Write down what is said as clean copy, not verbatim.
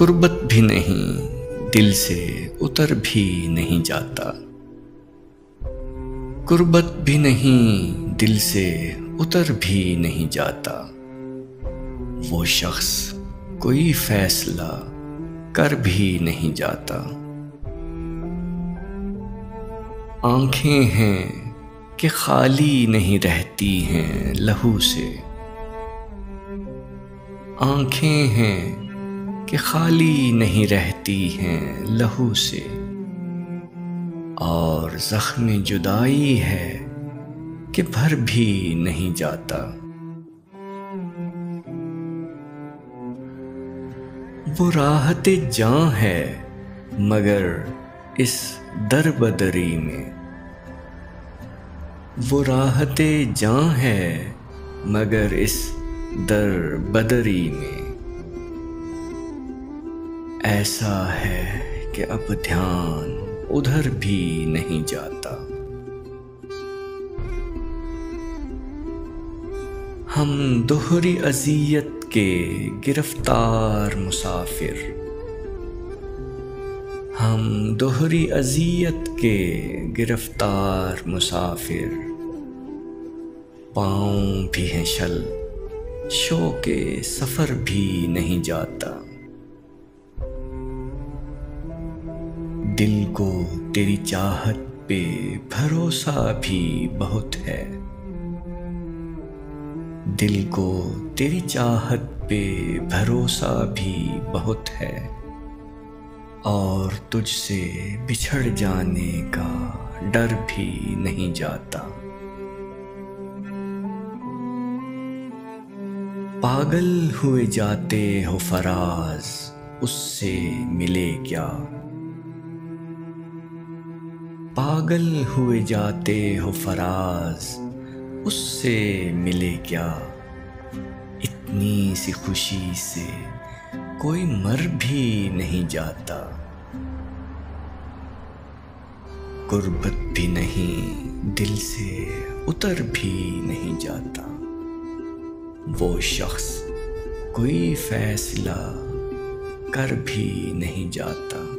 कुर्बत भी नहीं दिल से उतर भी नहीं जाता। कुर्बत भी नहीं दिल से उतर भी नहीं जाता। वो शख्स कोई फैसला कर भी नहीं जाता। आंखें हैं कि खाली नहीं रहती हैं लहू से। आंखें हैं कि खाली नहीं रहती हैं लहू से। और ज़ख्म जुदाई है कि भर भी नहीं जाता। वो राहते जां है मगर इस दरबदरी में। वो राहते जां है मगर इस दरबदरी में। ऐसा है कि अब ध्यान उधर भी नहीं जाता। हम दोहरी अज़ियत के गिरफ्तार मुसाफिर। हम दोहरी अज़ियत के गिरफ्तार मुसाफिर। पाँव भी हैं शल शौक़े सफ़र भी नहीं जाता। दिल को तेरी चाहत पे भरोसा भी बहुत है। दिल को तेरी चाहत पे भरोसा भी बहुत है। और तुझसे बिछड़ जाने का डर भी नहीं जाता। पागल हुए जाते हो फराज उससे मिले क्या। पागल हुए जाते हो फराज उससे मिले क्या। इतनी सी खुशी से कोई मर भी नहीं जाता। कुर्बत भी नहीं दिल से उतर भी नहीं जाता। वो शख्स कोई फैसला कर भी नहीं जाता।